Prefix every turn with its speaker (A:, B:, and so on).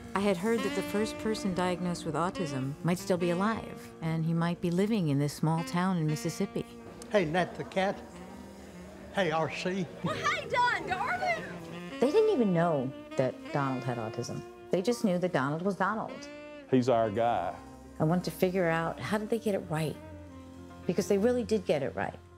A: I had heard that the first person diagnosed with autism might still be alive, and he might be living in this small town in Mississippi.
B: Hey, Nat the cat. Hey, RC.
C: Well, how you doing, darling?
A: They didn't even know that Donald had autism. They just knew that Donald was Donald.
D: He's our guy.
A: I wanted to figure out, how did they get it right? Because they really did get it right.